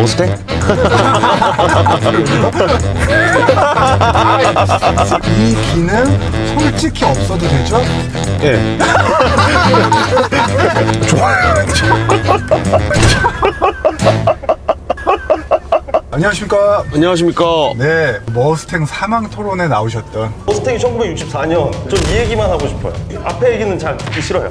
머스탱? 이 기능 솔직히 없어도 되죠? 예. 안녕하십니까. 안녕하십니까. 네, 머스탱 사망 토론에 나오셨던 머스탱이 1964년 좀 이 얘기만 하고 싶어요. 앞에 얘기는 잘 듣기 싫어요.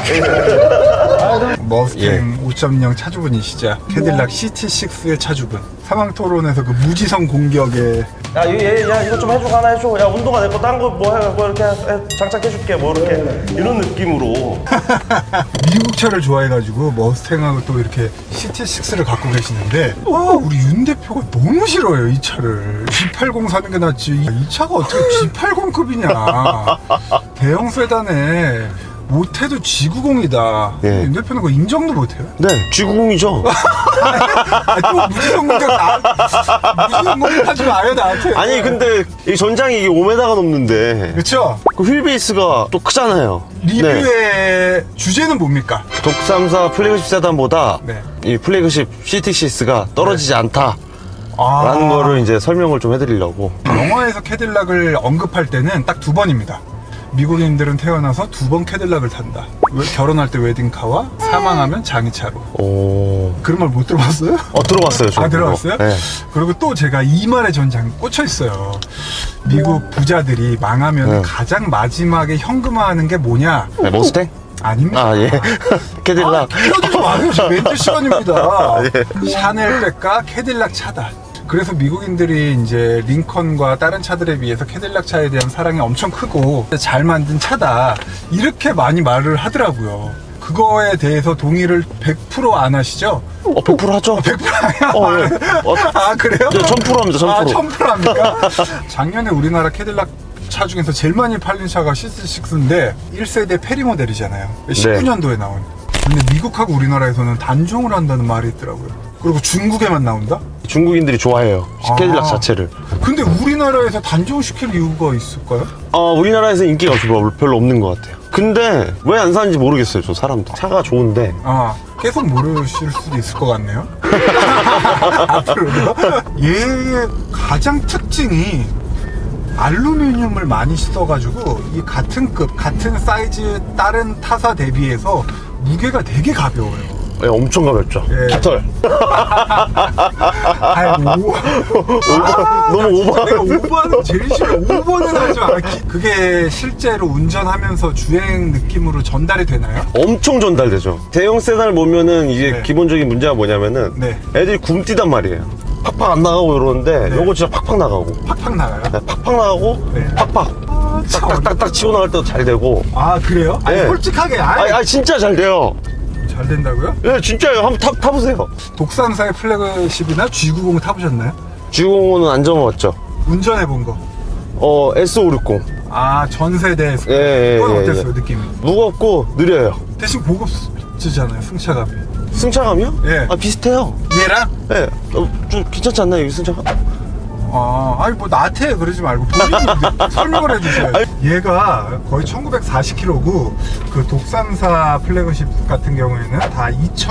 머스탱 5.0 차주분이시자 캐딜락 CT6의 차주분. 사망 토론에서 그 무지성 공격에 야 이거 좀 해줘, 하나 해줘. 야 운동화 내 거 딴 거 뭐 이렇게 장착해줄게 뭐 이렇게 이런 느낌으로. 미국 차를 좋아해가지고 머스탱하고 또 이렇게 CT6를 갖고 계시는데 우리 윤 대표가 너무 싫어요 이 차를. G80 사는 게 낫지 이 차가 어떻게 G80급이냐. 대형 세단에 못해도 G90이다. 예. 윤 대표는 그거 인정도 못해요? 네, G90이죠. 또 무지성 공격 무지성 공격하지 마요 나한테. 아니 근데 이 전장이 이게 5m가 넘는데 그렇죠? 그 휠베이스가 또 크잖아요. 리뷰의 네. 주제는 뭡니까? 독삼사 플래그십 세단보다 네. 이 플래그십 CT6가 떨어지지 않다 라는 거를 이제 설명을 좀 해드리려고. 영화에서 캐딜락을 언급할 때는 딱 두 번입니다. 미국인들은 태어나서 두 번 캐딜락을 탄다. 결혼할 때 웨딩카와 사망하면 장의차로. 오. 그런 말 못 들어봤어요? 들어봤어요. 저. 들어봤어요? 네. 그리고 또 제가 이 말에 전장 꽂혀 있어요. 미국 부자들이 망하면 네. 가장 마지막에 현금화하는 게 뭐냐? 네, 머스탱? 아닙니다. 아, 예. 캐딜락. 끼어들지 마세요. 지금 멘트 시간입니다. 예. 샤넬백과 캐딜락 차다. 그래서 미국인들이 이제 링컨과 다른 차들에 비해서 캐딜락 차에 대한 사랑이 엄청 크고 잘 만든 차다 이렇게 많이 말을 하더라고요. 그거에 대해서 동의를 100% 안 하시죠? 100% 하죠. 100%야? 예. 아 그래요? 네, 1000% 합니다. 1000%. 아 1000% 합니까? 작년에 우리나라 캐딜락 차 중에서 제일 많이 팔린 차가 CT6인데 1세대 페리 모델이잖아요. 19년도에 나온. 근데 미국하고 우리나라에서는 단종을 한다는 말이 있더라고요. 그리고 중국에만 나온다? 중국인들이 좋아해요. 캐딜락 자체를. 근데 우리나라에서 단종시킬 이유가 있을까요? 우리나라에서 인기가 별로 없는 것 같아요. 근데 왜 안 사는지 모르겠어요. 저 사람들. 차가 좋은데. 계속 모르실 수도 있을 것 같네요. 앞으로도. 얘의 가장 특징이 알루미늄을 많이 써가지고 이 같은 급, 같은 사이즈 다른 타사 대비해서 무게가 되게 가벼워요. 네, 엄청 가볍죠. 예. 깃털. 너무 오버. 내가 오버하는 거 제일 싫어. 오버는 하지 마. 그게 실제로 운전하면서 주행 느낌으로 전달이 되나요? 엄청 전달되죠. 대형 세단을 보면은 이게 네. 기본적인 문제가 뭐냐면은 네. 애들이 굼뛰단 말이에요. 팍팍 안 나가고 이러는데 네. 요거 진짜 팍팍 나가고. 팍팍 나가요? 네, 팍팍 나가고 네. 팍팍. 딱딱딱 치고 나갈 때도 잘 되고. 그래요? 아니 네. 솔직하게 아니 진짜 잘 돼요. 잘 된다고요? 예, 진짜요. 한번 타보세요. 독삼사의 플래그십이나 G90 타보셨나요? G05는 안 접어봤죠. 운전해본 거. S560. 전 세대에서. 예, 그건 예, 어땠어요, 예. 느낌이? 무겁고 느려요. 대신 고급지잖아요, 승차감이. 승차감이요? 예. 비슷해요. 얘랑? 예. 좀 괜찮지 않나요, 이 승차감? 아니 뭐 나한테 그러지 말고 본인이 설명을 해주셔야죠. 얘가 거의 1940km고 그 독삼사 플래그십 같은 경우에는 다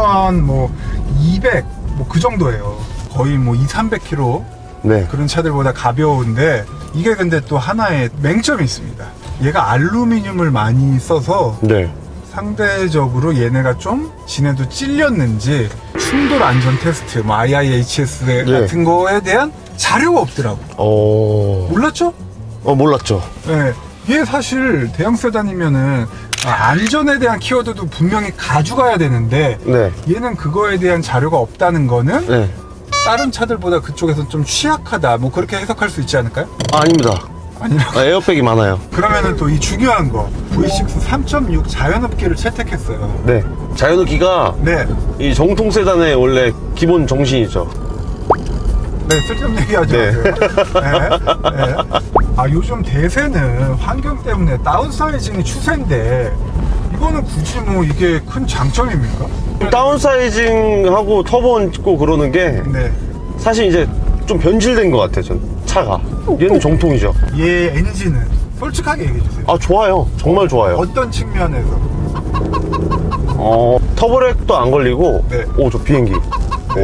2200 뭐 그 정도예요. 거의 뭐 200-300km 네. 그런 차들보다 가벼운데 이게 근데 또 하나의 맹점이 있습니다. 얘가 알루미늄을 많이 써서 네. 상대적으로 얘네가 좀 지네도 찔렸는지 충돌 안전 테스트, 뭐 IIHS 네. 같은 거에 대한 자료가 없더라고. 몰랐죠? 몰랐죠. 네. 얘 사실 대형 세단이면은 안전에 대한 키워드도 분명히 가져가야 되는데 네. 얘는 그거에 대한 자료가 없다는 거는 네. 다른 차들보다 그쪽에서 좀 취약하다 뭐 그렇게 해석할 수 있지 않을까요? 아닙니다. 아니라고? 에어백이 많아요. 그러면은 또 이 중요한 거 V6 3.6 자연흡기를 채택했어요. 네. 자연흡기가 네. 이 정통 세단의 원래 기본 정신이죠. 네, 쓸데없는 얘기 하지 네. 마세요. 네. 요즘 대세는 환경 때문에 다운사이징이 추세인데 이거는 굳이 뭐 이게 큰 장점입니까? 다운사이징하고 터보 얹고 그러는 게 네. 사실 이제 좀 변질된 것 같아요. 전 차가. 얘는 정통이죠. 얘 엔진은 솔직하게 얘기해 주세요. 좋아요. 정말 좋아요. 어떤 측면에서? 터보렉도 안 걸리고. 네. 저 비행기.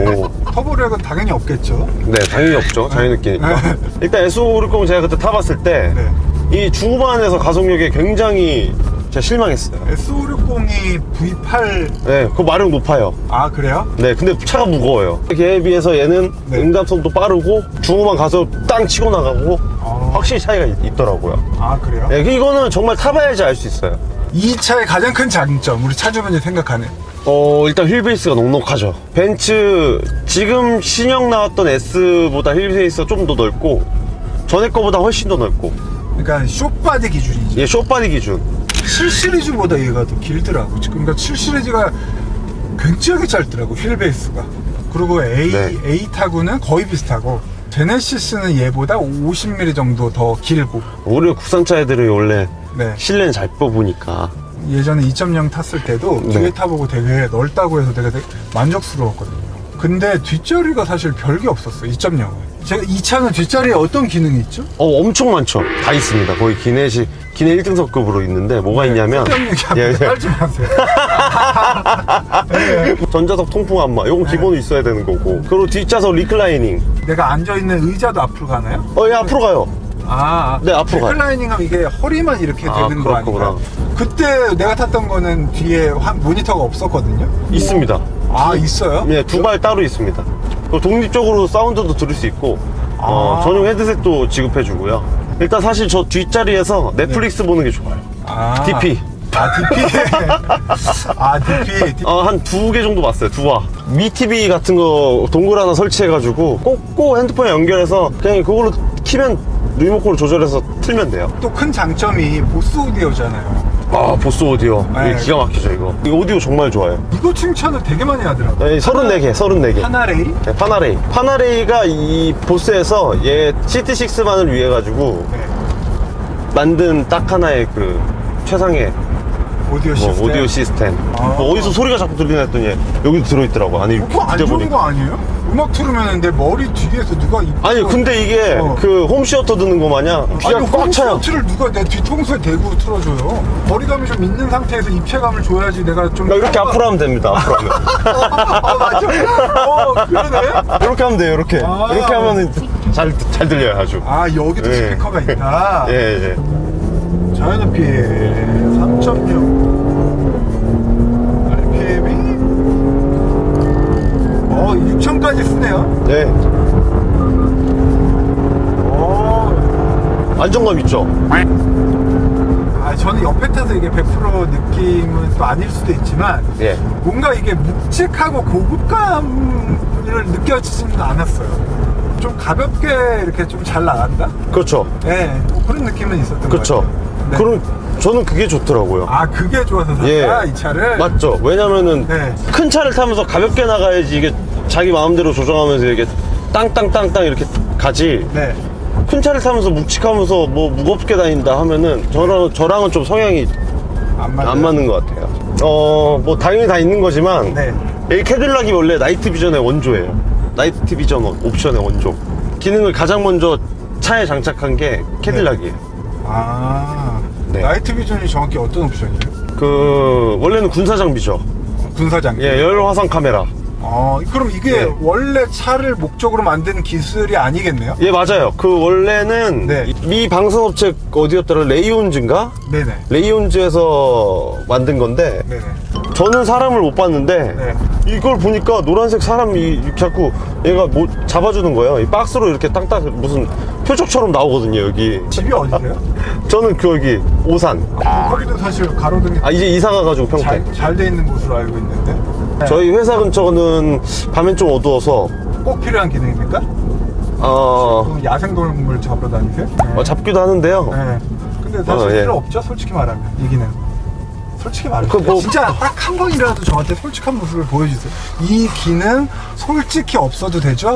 터보력은 당연히 없겠죠. 네, 당연히 없죠. 자연 느끼니까. 일단 S560 제가 그때 타봤을 때 이 중후반에서 가속력에 굉장히 제가 실망했어요. S560이 V8. 네, 그 마력 높아요. 아, 그래요? 네, 근데 차가 무거워요. 걔에 비해서 얘는 응답성도 빠르고 중후반 가서 땅 치고 나가고 확실히 차이가 있더라고요. 아, 그래요? 네, 이거는 정말 타봐야지 알 수 있어요. 이 차의 가장 큰 장점, 우리 차주분이 생각하는. 일단 휠베이스가 넉넉하죠. 벤츠 지금 신형 나왔던 S보다 휠베이스가 좀 더 넓고 전에 거보다 훨씬 더 넓고. 그러니까 숏바디 기준이지. 예, 숏바디 기준. 7시리즈보다 얘가 더 길더라고. 그러니까 7시리즈가 굉장히 짧더라고, 휠베이스가. 그리고 A 타구는 거의 비슷하고, 제네시스는 얘보다 50mm 정도 더 길고. 우리 국산차 애들이 원래 네. 실내는 잘 뽑으니까. 예전에 2.0 탔을 때도 뒤에 타보고 되게 넓다고 해서 되게 만족스러웠거든요. 근데 뒷자리가 사실 별게 없었어, 2.0은. 제가 이 차는 뒷자리에 어떤 기능이 있죠? 엄청 많죠. 다 있습니다. 거의 기내 1등석급으로 있는데 뭐가 있냐면 빨지 마세요. 전자석 통풍 안마 이건 기본으로 있어야 되는 거고, 그리고 뒷좌석 리클라이닝. 내가 앉아있는 의자도 앞으로 가나요? 예, 앞으로 가요. 네, 앞으로 가요. 리클라이닝 하면 이게 허리만 이렇게 되는 거 그렇구나. 아닌가? 그때 내가 탔던 거는 뒤에 모니터가 없었거든요? 있습니다. 아, 있어요? 네, 두 발 따로 있습니다. 독립적으로 사운드도 들을 수 있고, 전용 헤드셋도 지급해주고요. 일단 사실 저 뒷자리에서 넷플릭스 보는 게 좋아요. DP. DP. 한 2개 정도 봤어요. 2화. 미TV 같은 거 동굴 하나 설치해가지고 꽂고 핸드폰에 연결해서 그냥 그걸로 키면 리모컨으로 조절해서 틀면 돼요. 또 큰 장점이 보스 오디오잖아요. 보스 오디오. 네. 이게 기가 막히죠, 이거. 이 오디오 정말 좋아요. 이거 칭찬을 되게 많이 하더라고요. 네, 34개. 파나레이? 네, 파나레이. 파나레이가 이 보스에서 얘 CT6만을 위해 가지고 만든 딱 하나의 그 최상의 오디오 시스템. 어디서 소리가 자꾸 들리나 했더니 여기도 들어있더라고. 아니, 그거 안 좋은 거 아니에요? 음악 틀으면 내 머리 뒤에서 누가 아니, 근데 이게 그 홈시어터 듣는 거 마냥 귀가 꽉 차요. 홈시어터를 누가 내 뒤통수에 대고 틀어줘요? 거리감이 좀 있는 상태에서 입체감을 줘야지 내가 좀. 이렇게 앞으로 하면 됩니다. 앞으로 하면. 맞아. 그러네. 이렇게 하면 돼요. 이렇게 하면 잘 들려요, 아주. 여기도 스피커가 있다. 예. 자연흡기 3.6 RPM이 6,000까지 쓰네요. 네. 안정감 있죠? 저는 옆에 타서 이게 100% 느낌은 또 아닐 수도 있지만, 뭔가 이게 묵직하고 고급감을 느껴지지는 않았어요. 좀 가볍게 이렇게 좀 잘 나간다? 그렇죠. 네, 그런 느낌은 있었던 것 그렇죠. 같아요. 네. 그럼 저는 그게 좋더라고요. 그게 좋아서 샀다, 이 차를? 맞죠. 왜냐면은 큰 차를 타면서 가볍게 나가야지 이게 자기 마음대로 조정하면서 이게 땅땅땅땅 이렇게 가지. 큰 차를 타면서 묵직하면서 뭐 무겁게 다닌다 하면은 저랑은 좀 성향이 안 맞는 것 같아요. 뭐 당연히 다 있는 거지만 이 캐딜락이 원래 나이트 비전의 원조예요. 나이트 비전 옵션의 원조. 기능을 가장 먼저 차에 장착한 게 캐딜락이에요. 나이트 비전이 정확히 어떤 옵션이에요? 원래는 군사 장비죠. 군사 장비? 열화상 카메라. 그럼 이게 원래 차를 목적으로 만든 기술이 아니겠네요? 예, 맞아요. 원래는 미 방송업체 어디였더라? 레이온즈인가? 네네. 레이온즈에서 만든 건데 저는 사람을 못 봤는데 이걸 보니까 노란색 사람이 자꾸 얘가 뭐 잡아주는 거예요. 이 박스로 이렇게 땅땅 무슨 표적처럼 나오거든요, 여기. 집이 어디세요? 저는 여기 오산. 거기도 사실 가로등이 이제 이사 가가지고 평택. 잘 돼 있는 곳으로 알고 있는데. 저희 회사 근처는 밤엔 좀 어두워서. 꼭 필요한 기능입니까? 야생동물 잡으러 다니세요? 잡기도 하는데요. 근데 사실 필요 없죠, 솔직히 말하면. 이 기능. 솔직히 말하면 진짜 딱 한 번이라도 저한테 솔직한 모습을 보여주세요. 이 기능 솔직히 없어도 되죠?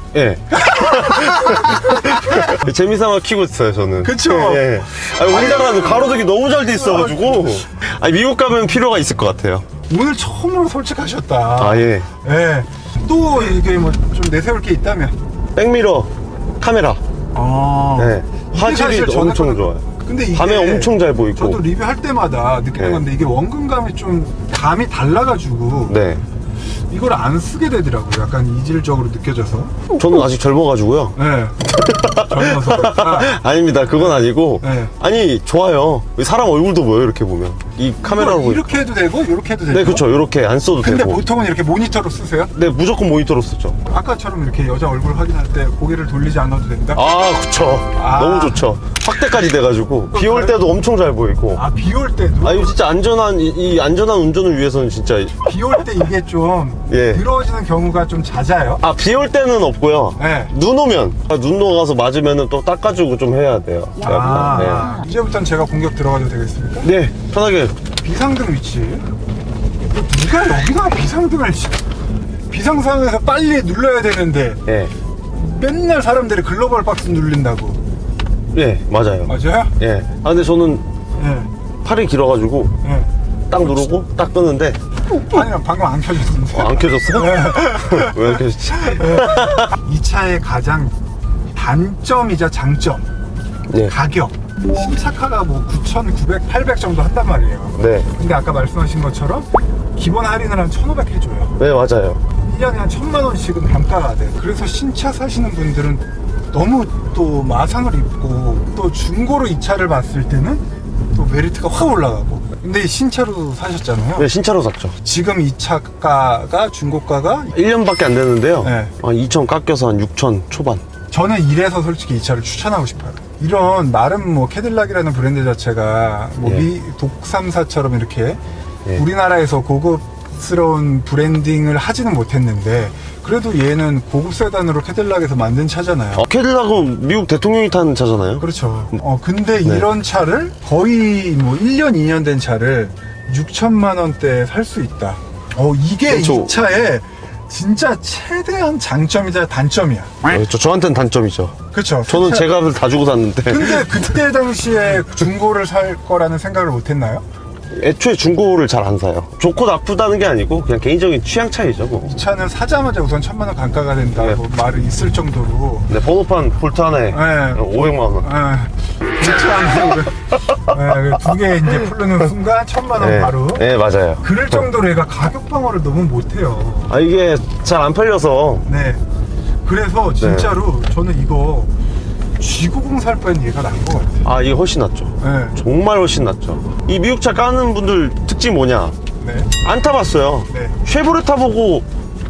재미삼아 키고 있어요, 저는. 그쵸? 우리나라는 가로등이 너무 잘 돼 있어가지고. 미국 가면 필요가 있을 것 같아요. 오늘 처음으로 솔직하셨다. 또 이게 뭐 좀 내세울 게 있다면? 백미러 카메라. 화질이 엄청 좋아요. 근데 이게 밤에 엄청 잘 보이고. 저도 리뷰할 때마다 느끼는 건데 이게 원근감이 좀 감이 달라가지고 이걸 안 쓰게 되더라고요. 약간 이질적으로 느껴져서. 저는 아직 젊어가지고요. 네. 젊어서. 아닙니다. 그건 아니고. 네. 아니, 좋아요. 사람 얼굴도 보여요, 이렇게 보면. 이 카메라로 보면. 이렇게 해도 되고, 이렇게 해도 되고. 네, 그렇죠. 이렇게 안 써도 근데 되고. 보통은 이렇게 모니터로 쓰세요? 네, 무조건 모니터로 쓰죠. 아까처럼 이렇게 여자 얼굴 확인할 때 고개를 돌리지 않아도 된다? 아, 그쵸. 아. 너무 좋죠. 확대까지 돼가지고. 비 올 때도 엄청 잘 보이고. 아, 비 올 때도? 아, 이거 진짜 안전한, 이 안전한 운전을 위해서는 진짜. 비 올 때 이게 좀 예. 더러워지는 경우가 좀 잦아요? 아, 비 올 때는 없고요. 네. 눈 오면. 눈 녹아서 맞으면은 또 닦아주고 좀 해야 돼요. 이제부터는 제가 공격 들어가도 되겠습니까? 네. 네, 편하게. 비상등 위치. 누가 여기다가 비상등을 비상상황에서 빨리 눌러야 되는데 예. 맨날 사람들이 글로벌 박스 누른다고. 예, 맞아요. 맞아요? 예. 아, 근데 저는 예. 팔이 길어가지고 예. 딱 누르고 딱 끄는데 아니요, 방금 안 켜졌는데. 안 켜졌어요? 네. 왜 안 켜졌지? 이 차의 가장 단점이자 장점. 네. 가격. 신차카가 뭐 9,900, 800 정도 한단 말이에요. 네. 근데 아까 말씀하신 것처럼 기본 할인을 한 1,500 해줘요. 네, 맞아요. 1년에 한 1,000만 원씩은 단가가 돼. 그래서 신차 사시는 분들은 너무 또 마상을 입고, 또 중고로 이 차를 봤을 때는 또 메리트가 확 올라가고. 근데 신차로 사셨잖아요. 네, 신차로 샀죠. 지금 이 차가가 중고가가 1년밖에 안 됐는데요. 네. 2천 깎여서 한 6천 초반. 저는 이래서 솔직히 이 차를 추천하고 싶어요. 이런 나름 뭐 캐딜락이라는 브랜드 자체가 뭐 예. 독삼사처럼 이렇게 예. 우리나라에서 고급스러운 브랜딩을 하지는 못했는데, 그래도 얘는 고급 세단으로 캐딜락에서 만든 차잖아요. 캐딜락은 미국 대통령이 타는 차잖아요. 그렇죠. 근데 네. 이런 차를 거의 뭐 1년, 2년 된 차를 6천만 원대에 살 수 있다. 이게 그렇죠. 이 차의 진짜 최대한 장점이자 단점이야. 저한테는 단점이죠. 그렇죠. 저는 제 값을 다 주고 샀는데. 근데 그때 당시에 중고를 살 거라는 생각을 못 했나요? 애초에 중고를 잘 안 사요. 좋고 나쁘다는 게 아니고 그냥 개인적인 취향 차이죠, 뭐. 이 차는 사자마자 우선 1,000만 원 단가가 된다고 네. 말이 있을 정도로. 네, 번호판 볼트 하나에 500만 원. 두 개 이제 풀르는 순간 1,000만 원 네. 바로. 네, 맞아요. 그럴 정도로 얘가 가격 방어를 너무 못해요. 아, 이게 잘 안 팔려서. 네. 그래서 진짜로 저는 이거 G90 살 바엔 얘가 나은 것 같아요. 아, 이게 훨씬 낫죠. 네. 정말 훨씬 낫죠. 이 미국 차 까는 분들 특징 뭐냐? 네. 안 타봤어요. 네. 쉐보레 타보고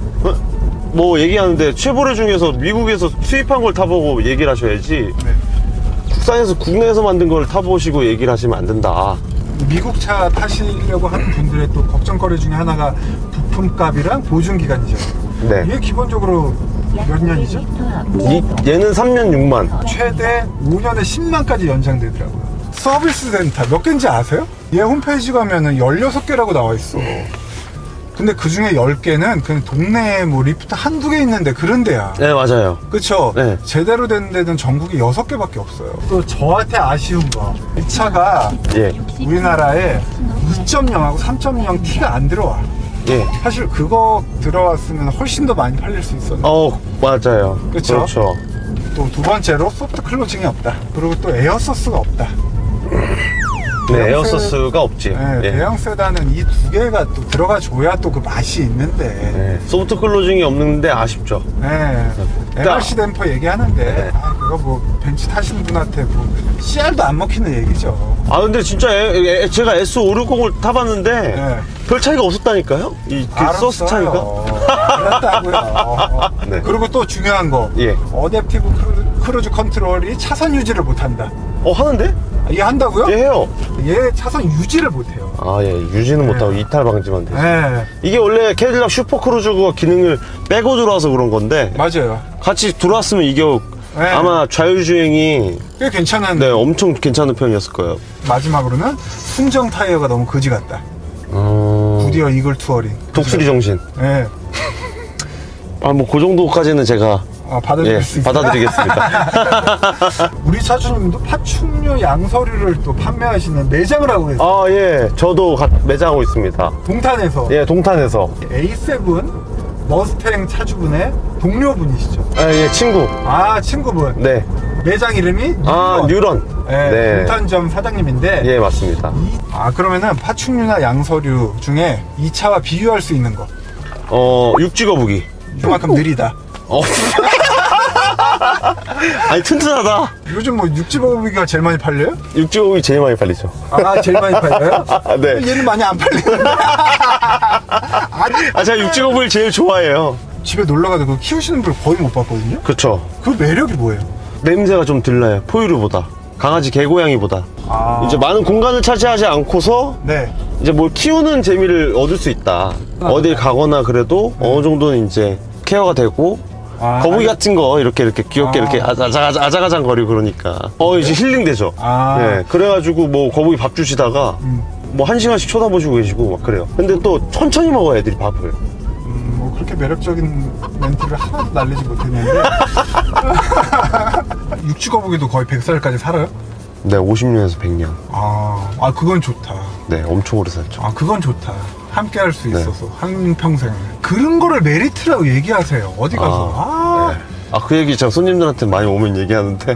뭐 얘기하는데, 쉐보레 중에서 미국에서 수입한 걸 타보고 얘기를 하셔야지, 네. 국산에서 국내에서 만든 걸 타보시고 얘기를 하시면 안 된다. 미국 차 타시려고 하는 분들의 또 걱정거리 중에 하나가 부품값이랑 보증기간이죠. 네. 이게 기본적으로 몇 년이죠? 얘는 3년 6만. 최대 5년에 10만까지 연장되더라고요. 서비스 센터 몇 개인지 아세요? 얘 홈페이지 가면은 16개라고 나와 있어. 근데 그 중에 10개는 그냥 동네에 뭐 리프트 한두 개 있는데 그런 데야. 네, 맞아요. 그쵸? 네. 제대로 된 데는 전국에 6개밖에 없어요. 또 저한테 아쉬운 거, 이 차가 예. 우리나라에 2.0하고 3.0 T가 안 들어와. 예. 사실 그거 들어왔으면 훨씬 더 많이 팔릴 수 있었는데. 맞아요. 그쵸? 그렇죠. 또 두 번째로 소프트 클로징이 없다. 그리고 또 에어소스가 없다. 네, 에어소스가 없지. 네, 예. 대형 세단은 이 두 개가 또 들어가 줘야 또 그 맛이 있는데. 네. 소프트 클로징이 없는데 아쉽죠. 네. MRC 댐퍼 얘기하는데, 그거 뭐 벤츠 타시는 분한테 뭐 CR도 안 먹히는 얘기죠. 아, 근데 진짜 제가 S560을 타봤는데 네. 별 차이가 없었다니까요? 소스 차이가? 알았다고요. 네. 그리고 또 중요한 거, 예. 어댑티브 크루즈 컨트롤이 차선 유지를 못한다. 하는데? 이게 한다고요? 얘 해요. 얘 차선 유지를 못해요. 아, 예. 유지는 못하고 이탈 방지만 되죠. 네, 이게 원래 캐딜락 슈퍼크루즈가 기능을 빼고 들어와서 그런 건데, 맞아요. 같이 들어왔으면 이게 네. 아마 좌율주행이 꽤 괜찮은. 네, 엄청 괜찮은 편이었을 거예요. 마지막으로는 순정 타이어가 너무 거지 같다. 구디어 이글 투어링. 독수리 정신. 네. 아, 뭐 그 정도까지는 제가 받아들일 수 있다. 받아드리겠습니다. 우리 차주님도 파충류 양서류를 또 판매하시는 매장을 하고 계세요. 아, 예. 저도 매장하고 있습니다. 동탄에서. 예, 동탄에서. A7 머스탱 차주분의 동료분이시죠. 아, 예, 친구. 친구분. 네. 매장 이름이 뉴런. 네, 네. 동탄점 사장님인데. 예, 맞습니다. 그러면은 파충류나 양서류 중에 이 차와 비교할 수 있는 거. 육지 거북이. 그만큼 느리다. 아니 튼튼하다. 요즘 뭐 육지 거북이가 제일 많이 팔려요? 육지 거북이 제일 많이 팔리죠. 아, 제일 많이 팔려요? 네. 얘는 많이 안 팔리는데. 아, 제가 육지 거북이를 제일 좋아해요. 집에 놀러 가도 그거 키우시는 분 거의 못 봤거든요? 그쵸. 그 매력이 뭐예요? 냄새가 좀 들나요. 포유류보다. 강아지 개고양이보다. 아. 이제 많은 공간을 차지하지 않고서 네. 이제 뭘 키우는 재미를 얻을 수 있다. 어딜 가거나 그래도 어느 정도는 이제 케어가 되고 아, 거북이 같은 거 이렇게 귀엽게 이렇게 아자가장 거리고 그러니까 이제 힐링되죠. 네, 그래가지고 뭐 거북이 밥 주시다가 뭐 1시간씩 쳐다보시고 계시고 막 그래요. 근데 또 천천히 먹어요 애들이 밥을. 뭐 그렇게 매력적인 멘트를 하나도 날리지 못했는데. 육지 거북이도 거의 100살까지 살아요? 네, 50년에서 100년. 아, 그건 좋다. 네, 엄청 오래 살죠. 아, 그건 좋다. 함께 할 수 네. 있어서 한평생을. 그런 거를 메리트라고 얘기하세요. 어디 가서. 네. 그 얘기 제가 손님들한테 많이 오면 얘기하는데.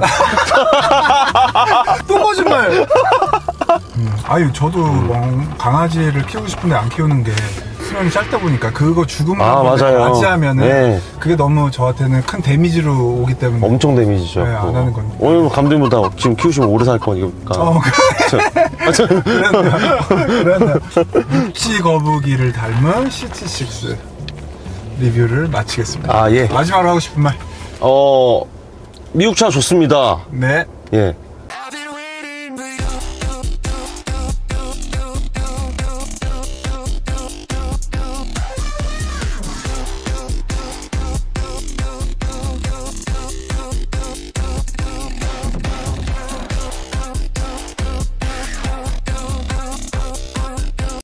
또 거짓말. 아유, 저도 뭐 강아지를 키우고 싶은데 안 키우는 게 수명이 짧다 보니까 그거 죽음하고 맞아요. 같이 하면은 네. 그게 너무 저한테는 큰 데미지로 오기 때문에 엄청 데미지죠. 네, 안 하는 건데. 오늘 감독님보다 지금 키우시면 오래 살 거니까. 그러네요. 육지 거북이를 닮은 시티6 리뷰를 마치겠습니다. 예. 마지막으로 하고 싶은 말. 미국차 좋습니다. 네. 예.